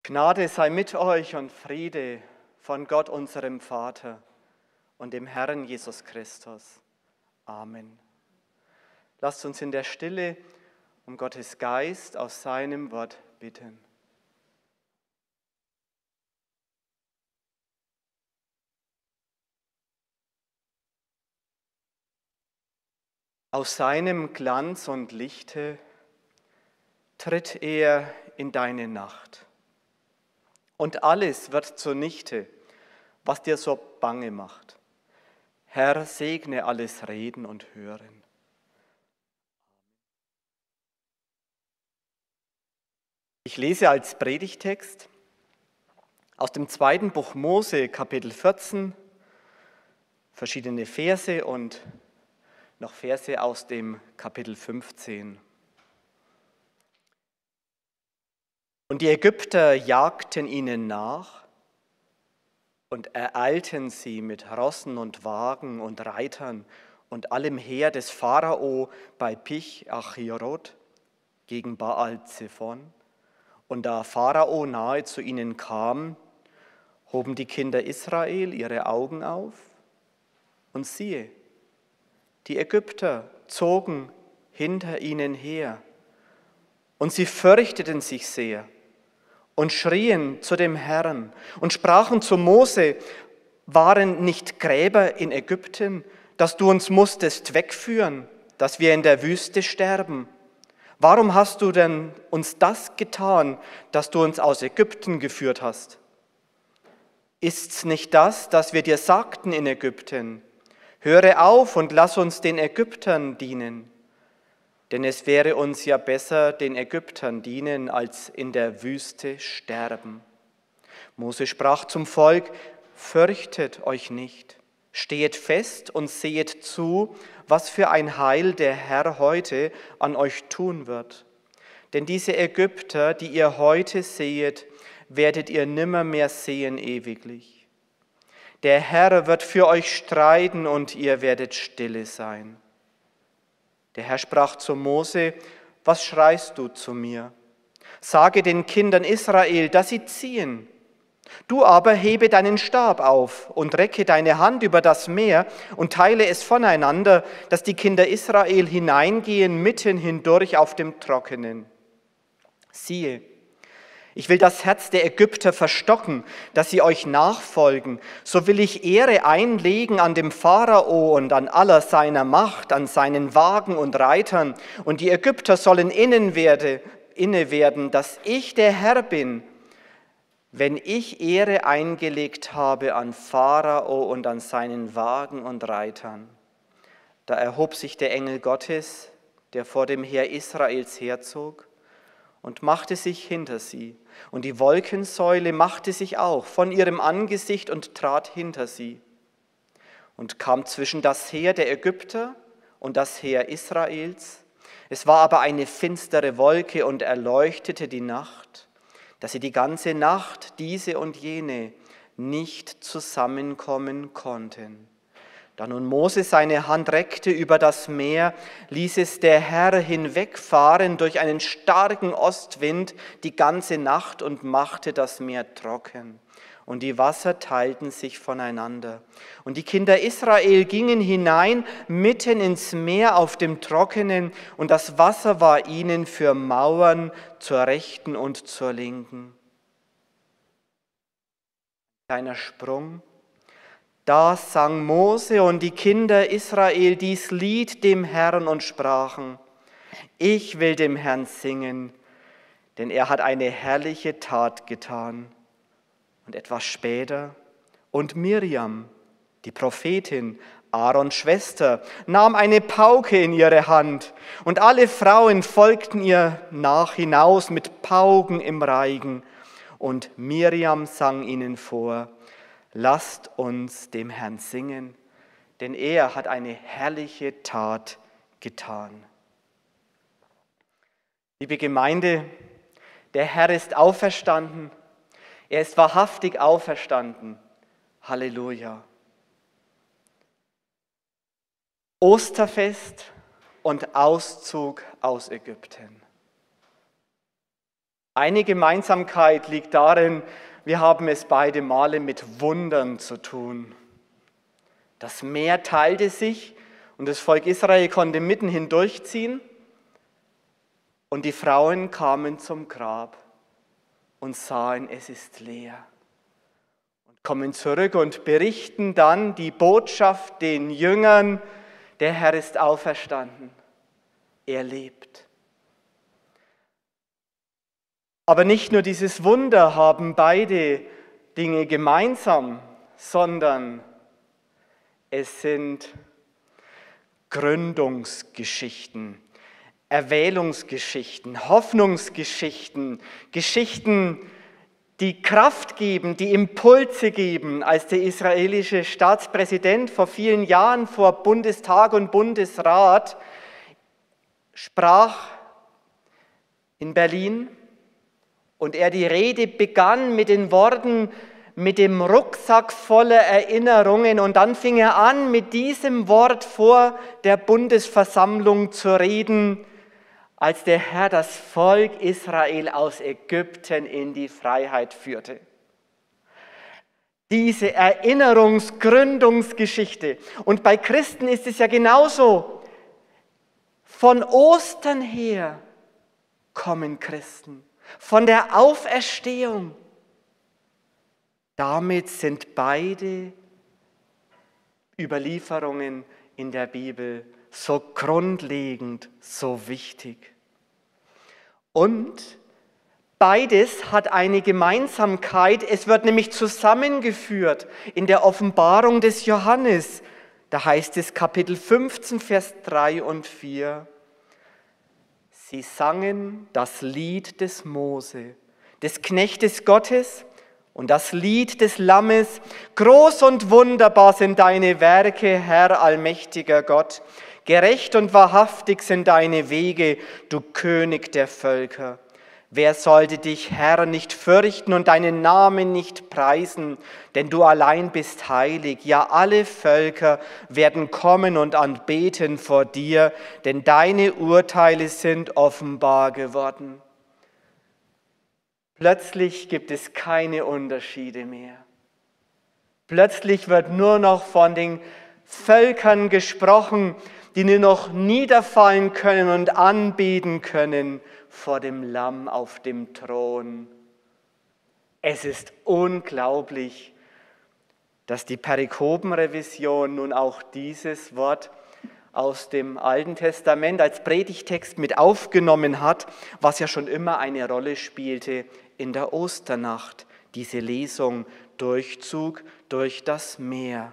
Gnade sei mit euch und Friede von Gott, unserem Vater und dem Herrn Jesus Christus. Amen. Lasst uns in der Stille um Gottes Geist aus seinem Wort bitten. Aus seinem Glanz und Lichte tritt er in deine Nacht. Und alles wird zunichte, was dir so bange macht. Herr, segne alles Reden und Hören. Ich lese als Predigtext aus dem 2. Buch Mose, Kapitel 14, verschiedene Verse und noch Verse aus dem Kapitel 15. Und die Ägypter jagten ihnen nach und ereilten sie mit Rossen und Wagen und Reitern und allem Heer des Pharao bei Pich-Achirot gegen Baal-Zephon. Und da Pharao nahe zu ihnen kam, hoben die Kinder Israel ihre Augen auf und siehe, die Ägypter zogen hinter ihnen her und sie fürchteten sich sehr und schrien zu dem Herrn und sprachen zu Mose: Waren nicht Gräber in Ägypten, dass du uns musstest wegführen, dass wir in der Wüste sterben? Warum hast du denn uns das getan, dass du uns aus Ägypten geführt hast? Ist's nicht das, dass wir dir sagten in Ägypten: Höre auf und lass uns den Ägyptern dienen? Denn es wäre uns ja besser, den Ägyptern dienen, als in der Wüste sterben. Mose sprach zum Volk: Fürchtet euch nicht, stehet fest und sehet zu, was für ein Heil der Herr heute an euch tun wird. Denn diese Ägypter, die ihr heute sehet, werdet ihr nimmermehr sehen ewiglich. Der Herr wird für euch streiten und ihr werdet stille sein. Der Herr sprach zu Mose: Was schreist du zu mir? Sage den Kindern Israel, dass sie ziehen. Du aber hebe deinen Stab auf und recke deine Hand über das Meer und teile es voneinander, dass die Kinder Israel hineingehen mitten hindurch auf dem Trockenen. Siehe, ich will das Herz der Ägypter verstocken, dass sie euch nachfolgen. So will ich Ehre einlegen an dem Pharao und an aller seiner Macht, an seinen Wagen und Reitern. Und die Ägypter sollen inne werden, dass ich der Herr bin, wenn ich Ehre eingelegt habe an Pharao und an seinen Wagen und Reitern. Da erhob sich der Engel Gottes, der vor dem Heer Israels herzog, und machte sich hinter sie. Und die Wolkensäule machte sich auch von ihrem Angesicht und trat hinter sie und kam zwischen das Heer der Ägypter und das Heer Israels. Es war aber eine finstere Wolke und erleuchtete die Nacht, dass sie die ganze Nacht, diese und jene, nicht zusammenkommen konnten. Da nun Mose seine Hand reckte über das Meer, ließ es der Herr hinwegfahren durch einen starken Ostwind die ganze Nacht und machte das Meer trocken. Und die Wasser teilten sich voneinander. Und die Kinder Israel gingen hinein mitten ins Meer auf dem Trockenen, und das Wasser war ihnen für Mauern zur Rechten und zur Linken. Kleiner Sprung. Da sang Mose und die Kinder Israel dies Lied dem Herrn und sprachen: Ich will dem Herrn singen, denn er hat eine herrliche Tat getan. Und etwas später, und Miriam, die Prophetin, Aarons Schwester, nahm eine Pauke in ihre Hand, und alle Frauen folgten ihr nach hinaus mit Pauken im Reigen. Und Miriam sang ihnen vor: Lasst uns dem Herrn singen, denn er hat eine herrliche Tat getan. Liebe Gemeinde, der Herr ist auferstanden. Er ist wahrhaftig auferstanden. Halleluja. Osterfest, und Auszug aus Ägypten. Eine Gemeinsamkeit liegt darin, wir haben es beide Male mit Wundern zu tun. Das Meer teilte sich und das Volk Israel konnte mitten hindurchziehen und die Frauen kamen zum Grab und sahen, es ist leer. Und kommen zurück und berichten dann die Botschaft den Jüngern, der Herr ist auferstanden, er lebt. Aber nicht nur dieses Wunder haben beide Dinge gemeinsam, sondern es sind Gründungsgeschichten, Erwählungsgeschichten, Hoffnungsgeschichten, Geschichten, die Kraft geben, die Impulse geben. Als der israelische Staatspräsident vor vielen Jahren vor Bundestag und Bundesrat sprach in Berlin und er die Rede begann mit den Worten, mit dem Rucksack voller Erinnerungen, und dann fing er an, mit diesem Wort vor der Bundesversammlung zu reden, als der Herr das Volk Israel aus Ägypten in die Freiheit führte. Diese Erinnerungsgründungsgeschichte. Und bei Christen ist es ja genauso. Von Ostern her kommen Christen, von der Auferstehung. Damit sind beide Überlieferungen in der Bibel so grundlegend, so wichtig. Und beides hat eine Gemeinsamkeit, es wird nämlich zusammengeführt in der Offenbarung des Johannes. Da heißt es Kapitel 15, Vers 3 und 4. Sie sangen das Lied des Mose, des Knechtes Gottes, und das Lied des Lammes: Groß und wunderbar sind deine Werke, Herr allmächtiger Gott. Gerecht und wahrhaftig sind deine Wege, du König der Völker. Wer sollte dich, Herr, nicht fürchten und deinen Namen nicht preisen? Denn du allein bist heilig. Ja, alle Völker werden kommen und anbeten vor dir, denn deine Urteile sind offenbar geworden. Plötzlich gibt es keine Unterschiede mehr. Plötzlich wird nur noch von den Völkern gesprochen, die nur noch niederfallen können und anbeten können vor dem Lamm auf dem Thron. Es ist unglaublich, dass die Perikopenrevision nun auch dieses Wort aus dem Alten Testament als Predigtext mit aufgenommen hat, was ja schon immer eine Rolle spielte in der Osternacht, diese Lesung, Durchzug durch das Meer.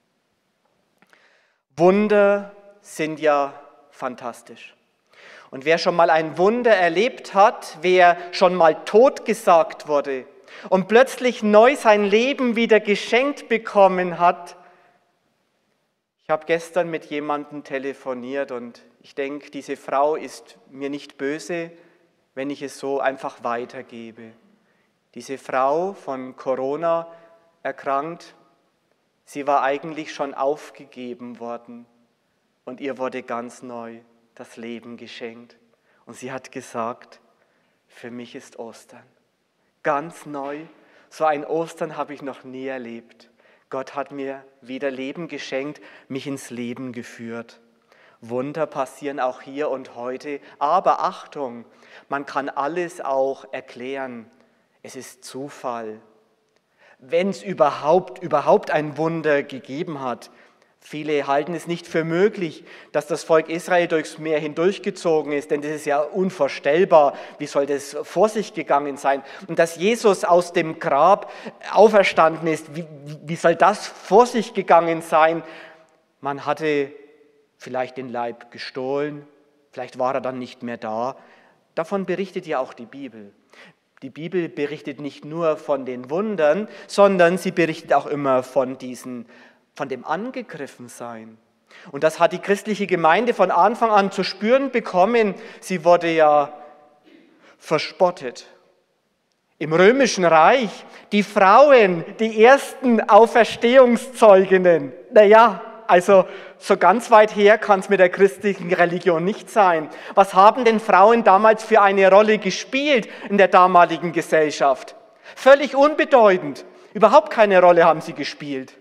Wunder sind ja fantastisch. Und wer schon mal ein Wunder erlebt hat, wer schon mal totgesagt wurde und plötzlich neu sein Leben wieder geschenkt bekommen hat. Ich habe gestern mit jemandem telefoniert und ich denke, diese Frau ist mir nicht böse, wenn ich es so einfach weitergebe. Diese Frau, von Corona erkrankt, sie war eigentlich schon aufgegeben worden und ihr wurde ganz neu das Leben geschenkt. Und sie hat gesagt, für mich ist Ostern ganz neu. So ein Ostern habe ich noch nie erlebt. Gott hat mir wieder Leben geschenkt, mich ins Leben geführt. Wunder passieren auch hier und heute. Aber Achtung, man kann alles auch erklären. Es ist Zufall. Wenn es überhaupt ein Wunder gegeben hat. Viele halten es nicht für möglich, dass das Volk Israel durchs Meer hindurchgezogen ist, denn das ist ja unvorstellbar. Wie soll das vor sich gegangen sein? Und dass Jesus aus dem Grab auferstanden ist, wie soll das vor sich gegangen sein? Man hatte vielleicht den Leib gestohlen, vielleicht war er dann nicht mehr da. Davon berichtet ja auch die Bibel. Die Bibel berichtet nicht nur von den Wundern, sondern sie berichtet auch immer von dem Angegriffensein. Und das hat die christliche Gemeinde von Anfang an zu spüren bekommen. Sie wurde ja verspottet. Im Römischen Reich, die Frauen, die ersten Auferstehungszeuginnen, naja, also so ganz weit her kann es mit der christlichen Religion nicht sein. Was haben denn Frauen damals für eine Rolle gespielt in der damaligen Gesellschaft? Völlig unbedeutend. Überhaupt keine Rolle haben sie gespielt.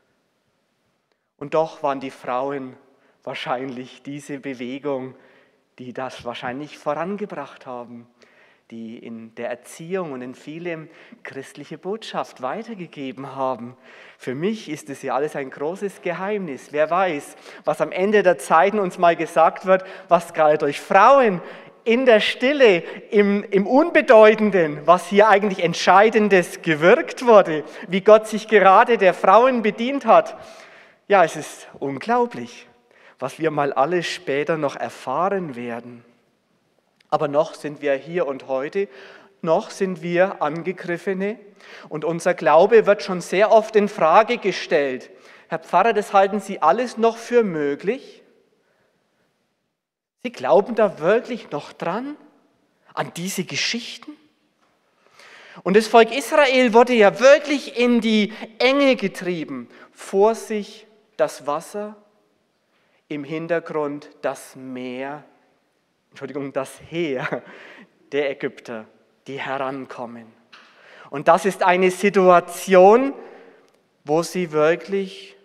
Und doch waren die Frauen wahrscheinlich diese Bewegung, die das wahrscheinlich vorangebracht haben, die in der Erziehung und in vielem christliche Botschaft weitergegeben haben. Für mich ist es ja alles ein großes Geheimnis. Wer weiß, was am Ende der Zeiten uns mal gesagt wird, was gerade durch Frauen in der Stille, im Unbedeutenden, was hier eigentlich Entscheidendes gewirkt wurde, wie Gott sich gerade der Frauen bedient hat. Ja, es ist unglaublich, was wir mal alles später noch erfahren werden. Aber noch sind wir hier und heute, noch sind wir Angegriffene und unser Glaube wird schon sehr oft in Frage gestellt. Herr Pfarrer, das halten Sie alles noch für möglich? Sie glauben da wirklich noch dran, an diese Geschichten? Und das Volk Israel wurde ja wirklich in die Enge getrieben. Vor sich das Wasser, im Hintergrund das Meer, das Heer der Ägypter, die herankommen. Und das ist eine Situation, wo sie wirklich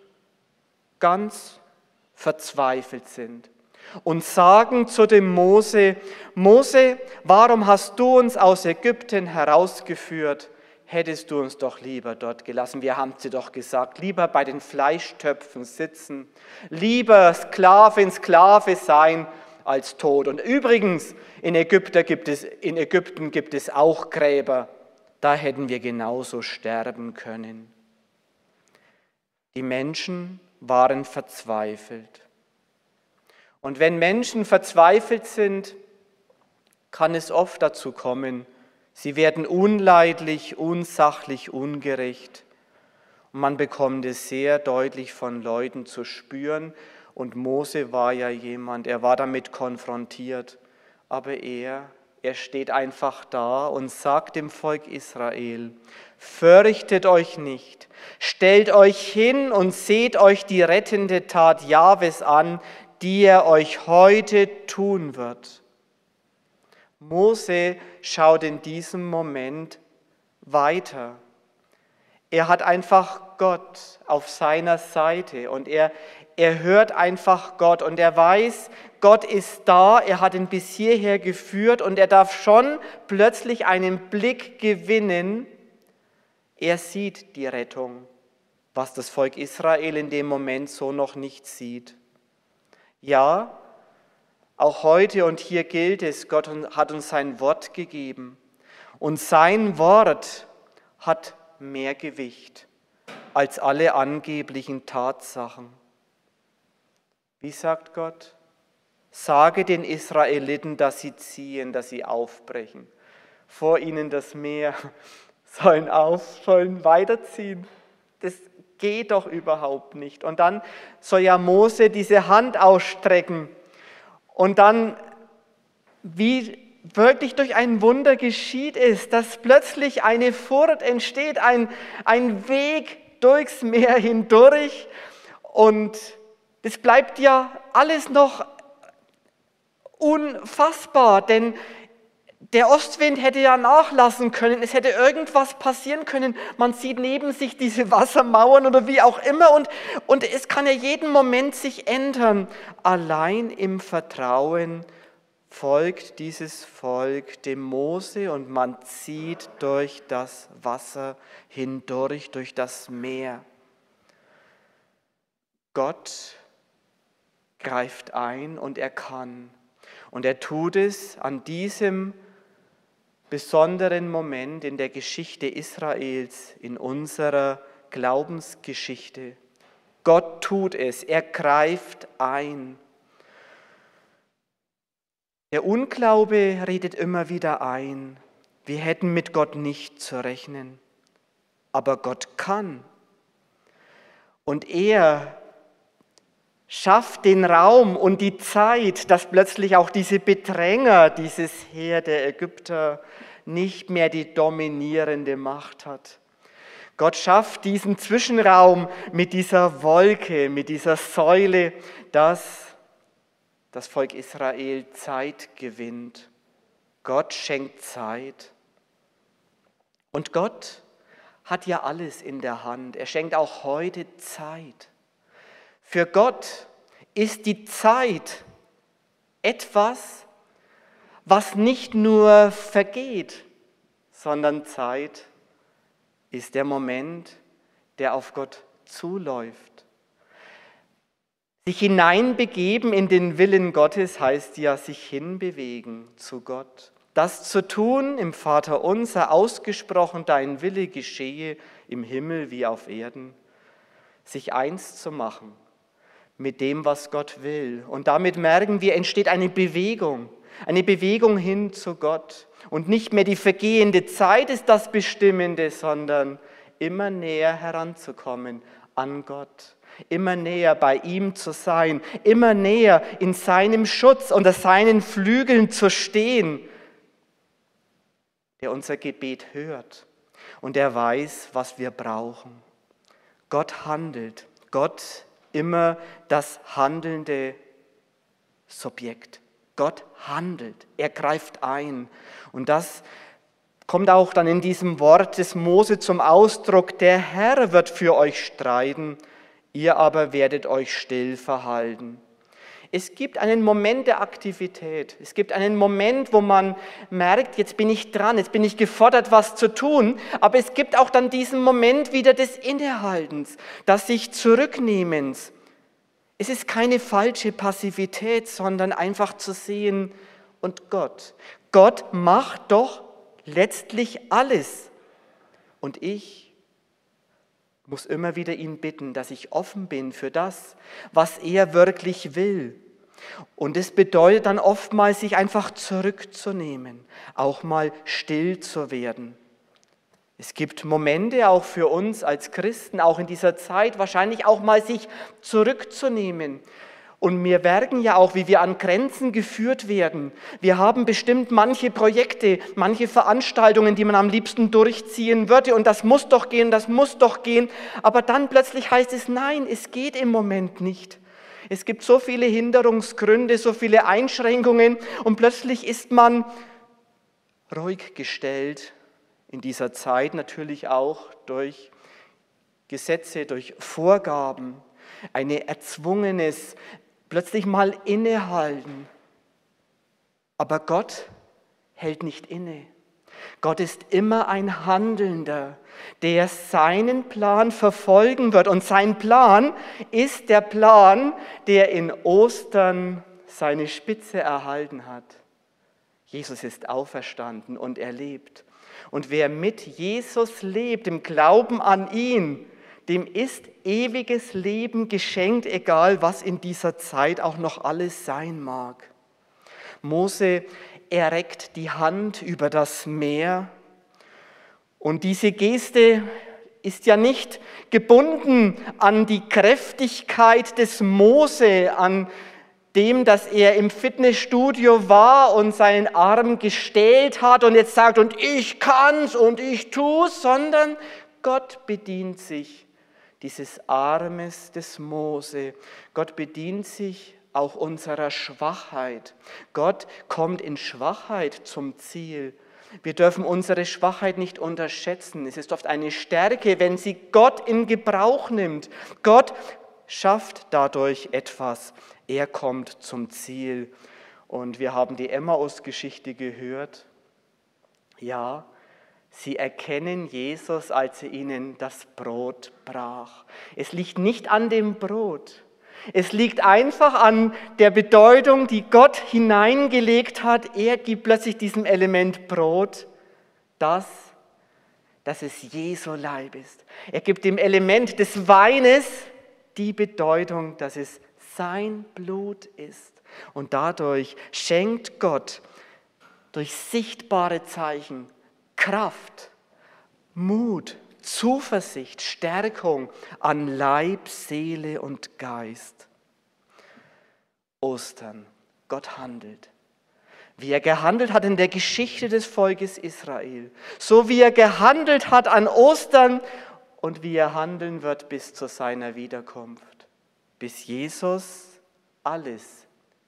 ganz verzweifelt sind und sagen zu dem Mose, Mose, warum hast du uns aus Ägypten herausgeführt? Hättest du uns doch lieber dort gelassen. Wir haben sie doch gesagt, lieber bei den Fleischtöpfen sitzen, lieber Sklavin, Sklave sein, als tot. Und übrigens, in Ägypten gibt es auch Gräber. Da hätten wir genauso sterben können. Die Menschen waren verzweifelt. Und wenn Menschen verzweifelt sind, kann es oft dazu kommen, sie werden unleidlich, unsachlich, ungerecht. Und man bekommt es sehr deutlich von Leuten zu spüren. Und Mose war ja jemand, er war damit konfrontiert, aber er steht einfach da und sagt dem Volk Israel, fürchtet euch nicht, stellt euch hin und seht euch die rettende Tat Jahwes an, die er euch heute tun wird. Mose schaut in diesem Moment weiter. Er hat einfach Gott auf seiner Seite und er hört einfach Gott und er weiß, Gott ist da, er hat ihn bis hierher geführt und er darf schon plötzlich einen Blick gewinnen. Er sieht die Rettung, was das Volk Israel in dem Moment so noch nicht sieht. Ja, auch heute und hier gilt es, Gott hat uns sein Wort gegeben und sein Wort hat mehr Gewicht als alle angeblichen Tatsachen. Wie sagt Gott? Sage den Israeliten, dass sie ziehen, dass sie aufbrechen. Vor ihnen das Meer, sollen weiterziehen. Das geht doch überhaupt nicht. Und dann soll ja Mose diese Hand ausstrecken. Und dann, wie wirklich durch ein Wunder geschieht es, dass plötzlich eine Furt entsteht, ein Weg durchs Meer hindurch. Und das bleibt ja alles noch unfassbar, denn der Ostwind hätte ja nachlassen können, es hätte irgendwas passieren können. Man sieht neben sich diese Wassermauern oder wie auch immer und es kann ja jeden Moment sich ändern. Allein im Vertrauen folgt dieses Volk dem Mose und man zieht durch das Wasser hindurch, durch das Meer. Gott greift ein und er kann. Und er tut es an diesem besonderen Moment in der Geschichte Israels, in unserer Glaubensgeschichte. Gott tut es, er greift ein. Der Unglaube redet immer wieder ein, wir hätten mit Gott nicht zu rechnen, aber Gott kann. Und er schafft den Raum und die Zeit, dass plötzlich auch diese Bedränger, dieses Heer der Ägypter nicht mehr die dominierende Macht hat. Gott schafft diesen Zwischenraum mit dieser Wolke, mit dieser Säule, dass das Volk Israel Zeit gewinnt. Gott schenkt Zeit. Und Gott hat ja alles in der Hand. Er schenkt auch heute Zeit. Für Gott ist die Zeit etwas, was nicht nur vergeht, sondern Zeit ist der Moment, der auf Gott zuläuft. Sich hineinbegeben in den Willen Gottes heißt ja sich hinbewegen zu Gott. Das zu tun im Vaterunser, ausgesprochen, dein Wille geschehe im Himmel wie auf Erden. Sich eins zu machen mit dem, was Gott will. Und damit merken wir, entsteht eine Bewegung hin zu Gott. Und nicht mehr die vergehende Zeit ist das Bestimmende, sondern immer näher heranzukommen an Gott. Immer näher bei ihm zu sein, immer näher in seinem Schutz, unter seinen Flügeln zu stehen, der unser Gebet hört und der weiß, was wir brauchen. Gott handelt, Gott immer das handelnde Subjekt. Gott handelt, er greift ein. Und das kommt auch dann in diesem Wort des Mose zum Ausdruck: Der Herr wird für euch streiten, ihr aber werdet euch still verhalten. Es gibt einen Moment der Aktivität. Es gibt einen Moment, wo man merkt, jetzt bin ich dran, jetzt bin ich gefordert, was zu tun. Aber es gibt auch dann diesen Moment wieder des Innehaltens, des sich Zurücknehmens. Es ist keine falsche Passivität, sondern einfach zu sehen, und Gott macht doch letztlich alles. Und ich muss immer wieder ihn bitten, dass ich offen bin für das, was er wirklich will. Und es bedeutet dann oftmals, sich einfach zurückzunehmen, auch mal still zu werden. Es gibt Momente auch für uns als Christen, auch in dieser Zeit, wahrscheinlich auch mal sich zurückzunehmen. Und wir merken ja auch, wie wir an Grenzen geführt werden. Wir haben bestimmt manche Projekte, manche Veranstaltungen, die man am liebsten durchziehen würde. Und das muss doch gehen, das muss doch gehen. Aber dann plötzlich heißt es, nein, es geht im Moment nicht. Es gibt so viele Hinderungsgründe, so viele Einschränkungen. Und plötzlich ist man ruhig gestellt. In dieser Zeit natürlich auch durch Gesetze, durch Vorgaben. Ein erzwungenes plötzlich mal innehalten. Aber Gott hält nicht inne. Gott ist immer ein Handelnder, der seinen Plan verfolgen wird. Und sein Plan ist der Plan, der in Ostern seine Spitze erhalten hat. Jesus ist auferstanden und er lebt. Und wer mit Jesus lebt, im Glauben an ihn, dem ist ewiges Leben geschenkt, egal was in dieser Zeit auch noch alles sein mag. Mose, er reckt die Hand über das Meer und diese Geste ist ja nicht gebunden an die Kräftigkeit des Mose, an dem, dass er im Fitnessstudio war und seinen Arm gestellt hat und jetzt sagt, und ich kann's und ich tu's, sondern Gott bedient sich dieses Armes des Mose. Gott bedient sich auch unserer Schwachheit. Gott kommt in Schwachheit zum Ziel. Wir dürfen unsere Schwachheit nicht unterschätzen. Es ist oft eine Stärke, wenn sie Gott in Gebrauch nimmt. Gott schafft dadurch etwas. Er kommt zum Ziel. Und wir haben die Emmaus-Geschichte gehört. Ja, sie erkennen Jesus, als er ihnen das Brot brach. Es liegt nicht an dem Brot. Es liegt einfach an der Bedeutung, die Gott hineingelegt hat. Er gibt plötzlich diesem Element Brot, dass es Jesu Leib ist. Er gibt dem Element des Weines die Bedeutung, dass es sein Blut ist. Und dadurch schenkt Gott durch sichtbare Zeichen Kraft, Mut, Zuversicht, Stärkung an Leib, Seele und Geist. Ostern, Gott handelt. Wie er gehandelt hat in der Geschichte des Volkes Israel, so wie er gehandelt hat an Ostern und wie er handeln wird bis zu seiner Wiederkunft, bis Jesus alles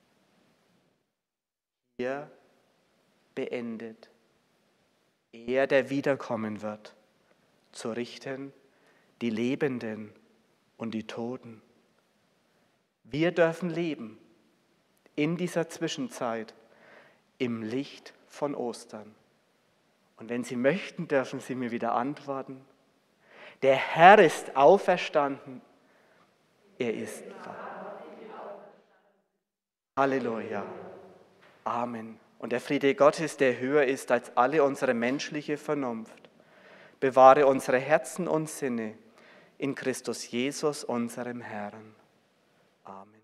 hier beendet. Er, der wiederkommen wird, zu richten die Lebenden und die Toten. Wir dürfen leben in dieser Zwischenzeit im Licht von Ostern. Und wenn Sie möchten, dürfen Sie mir wieder antworten: Der Herr ist auferstanden, er ist wahr. Halleluja. Amen. Und der Friede Gottes, der höher ist als alle unsere menschliche Vernunft, bewahre unsere Herzen und Sinne in Christus Jesus, unserem Herrn. Amen.